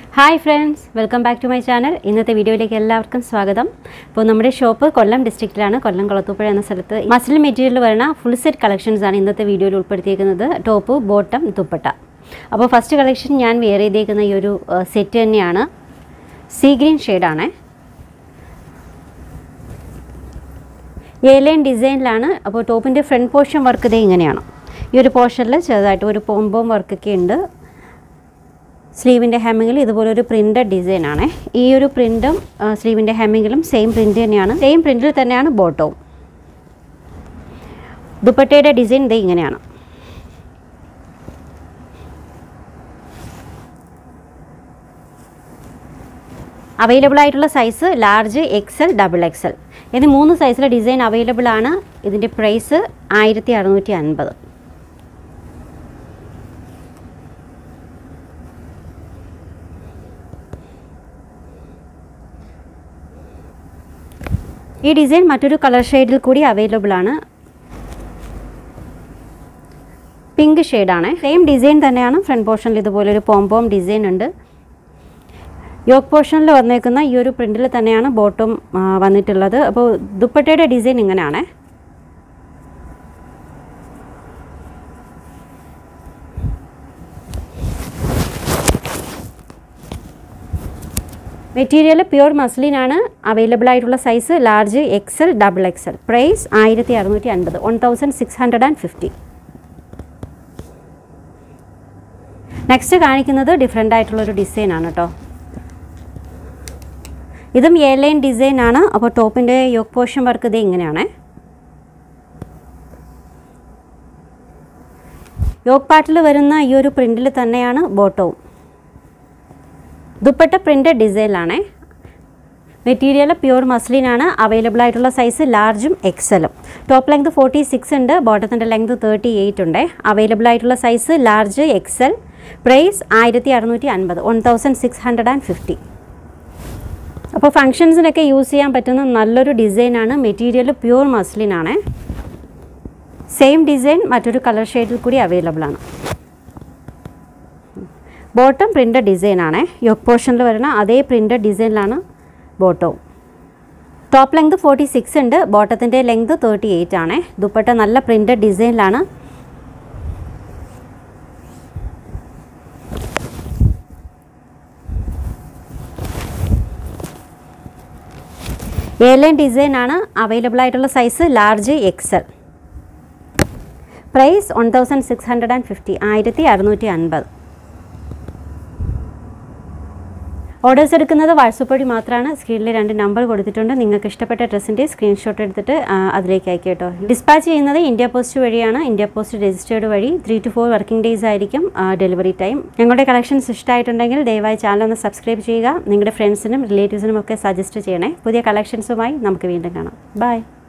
Hi friends, welcome back to my channel. ഇന്നത്തെ വീഡിയോയിലേക്ക് എല്ലാവർക്കും സ്വാഗതം. അപ്പോൾ നമ്മുടെ ഷോപ്പ് കൊല്ലം ഡിസ്ട്രിക്റ്റിലാണ്, കൊല്ലം കൊളത്തൂപ്പുഴ എന്ന സ്ഥലത്ത്. മസ്ലിൻ മെറ്റീരിയൽ വരുന്ന ഫുൾ സെറ്റ് കളക്ഷൻസ് ആണ് ഇന്നത്തെ വീഡിയോയിൽ ഉൾപ്പെടുത്തിയിരിക്കുന്നത്. Top, bottom, dupatta. അപ്പോൾ ഫസ്റ്റ് കളക്ഷൻ ഞാൻ വെയർ ചെയ്തേക്കുന്ന ഈ ഒരു സെറ്റ് തന്നെയാണ്. സീ ഗ്രീൻ ഷെയ്ഡാണ്. എ-ലൈൻ ഡിസൈനിലാണ്. അപ്പോൾ ടോപ്പിൻ്റെ ഫ്രണ്ട് പോർഷൻ വർക്ക് ഇതേ ഇങ്ങനെയാണ്. ഈ ഒരു പോർഷനിൽ ചെറുതായിട്ട് ഒരു പോംപോം വർക്കൊക്കെ ഉണ്ട്. സ്ലീവിൻ്റെ ഹെമ്മിങ്ങിൽ ഇതുപോലെ ഒരു പ്രിൻ്റഡ് ഡിസൈനാണ്. ഈ ഒരു പ്രിൻറ്റും സ്ലീവിൻ്റെ ഹെമ്മിങ്ങിലും സെയിം പ്രിൻ്റ് തന്നെയാണ്. സെയിം പ്രിൻറ്റിൽ തന്നെയാണ് ബോട്ടവും. ദുപ്പട്ടയുടെ ഡിസൈൻ ഇത് ഇങ്ങനെയാണ്. അവൈലബിൾ ആയിട്ടുള്ള size large, XL, double XL എന്നീ 3 സൈസിലെ ഡിസൈൻ അവൈലബിൾ ആണ്. ഇതിൻ്റെ പ്രൈസ് 1650. ഈ ഡിസൈൻ മറ്റൊരു കളർ ഷെയ്ഡിൽ കൂടി അവൈലബിൾ ആണ്. പിങ്ക് ഷെയ്ഡാണ്. സെയിം ഡിസൈൻ തന്നെയാണ്. ഫ്രണ്ട് പോർഷനിൽ ഇതുപോലെ ഒരു പോംപോം ഡിസൈൻ ഉണ്ട്. യോക്ക് പോർഷനിൽ വന്നേക്കുന്ന ഈ ഒരു പ്രിൻറ്റിൽ തന്നെയാണ് ബോട്ടം വന്നിട്ടുള്ളത്. അപ്പോൾ ദുപ്പട്ടയുടെ ഡിസൈൻ ഇങ്ങനെയാണ്. മെറ്റീരിയൽ പ്യുവർ മസ്ലിൻ ആണ്. അവൈലബിൾ ആയിട്ടുള്ള size large, XL, double XL. Price 1650, 1650. Next കാണിക്കുന്നത് ഡിഫറെൻ്റ് ആയിട്ടുള്ളൊരു ഡിസൈനാണ് കേട്ടോ. ഇതും എ-ലൈൻ ഡിസൈൻ ആണ്. അപ്പോൾ ടോപ്പിൻ്റെ യോക്ക് പോർഷൻ വർക്ക് ഇത് ഇങ്ങനെയാണ്. യോക്ക് പാർട്ടിൽ വരുന്ന ഈ ഒരു പ്രിൻറ്റിൽ തന്നെയാണ് ബോട്ടവും. ദുപ്പട്ട പ്രിൻ്റഡ് ഡിസൈനിലാണ്. മെറ്റീരിയൽ പ്യുവർ മസ്ലിൻ ആണ്. അവൈലബിൾ ആയിട്ടുള്ള സൈസ് ലാർജും എക്സലും. ടോപ്പ് ലെങ്ത് 46 ഉണ്ട്, ബോട്ടത്തിൻ്റെ ലെങ്ത് 38 ഉണ്ട്. അവൈലബിൾ ആയിട്ടുള്ള സൈസ് ലാർജ്, എക്സൽ. പ്രൈസ് 1650, 1650. അപ്പോൾ ഫങ്ഷൻസിനൊക്കെ യൂസ് ചെയ്യാൻ പറ്റുന്ന നല്ലൊരു ഡിസൈനാണ്. മെറ്റീരിയൽ പ്യുവർ മസ്ലിൻ ആണ്. സെയിം ഡിസൈൻ മറ്റൊരു കളർ ഷെയ്ഡിൽ കൂടി അവൈലബിൾ ആണ്. ബോട്ടം പ്രിൻ്റഡ് ഡിസൈനാണ്. യോക്ക് പോർഷനിൽ വരുന്ന അതേ പ്രിൻ്റഡ് ഡിസൈനിലാണ് ബോട്ടവും. ടോപ്പ് ലെങ്ത് 46 ഉണ്ട്, ബോട്ടത്തിൻ്റെ ലെങ്ത് 38 ആണ്. ദുപ്പട്ട നല്ല പ്രിൻ്റഡ് ഡിസൈനിലാണ്. എ-ലൈൻ ഡിസൈനാണ്. അവൈലബിൾ ആയിട്ടുള്ള സൈസ് ലാർജ്, എക്സൽ. പ്രൈസ് 1650, 1650. ഓർഡേഴ്സ് എടുക്കുന്നത് വാട്സപ്പ് വഴി മാത്രമാണ്. സ്ക്രീനിൽ 2 നമ്പർ കൊടുത്തിട്ടുണ്ട്. നിങ്ങൾക്ക് ഇഷ്ടപ്പെട്ട ഡ്രസ്സിൻ്റെ സ്ക്രീൻഷോട്ട് എടുത്തിട്ട് അതിലേക്ക് അയക്കുക കേട്ടോ. ഡിസ്പാച്ച് ചെയ്യുന്നത് ഇന്ത്യ പോസ്റ്റ് വഴിയാണ്. ഇന്ത്യ പോസ്റ്റ് രജിസ്റ്റേർഡ് വഴി 3 to 4 വർക്കിംഗ് ഡേയ്സ് ആയിരിക്കും ഡെലിവറി ടൈം. ഞങ്ങളുടെ കളക്ഷൻസ് ഇഷ്ടമായിട്ടുണ്ടെങ്കിൽ ദയവായി ചാനൽ ഒന്ന് സബ്സ്ക്രൈബ് ചെയ്യുക. നിങ്ങളുടെ ഫ്രണ്ട്സിനും റിലേറ്റീവ്സിനും ഒക്കെ സജസ്റ്റ് ചെയ്യണേ. പുതിയ കളക്ഷൻസുമായി നമുക്ക് വീണ്ടും കാണാം. ബൈ.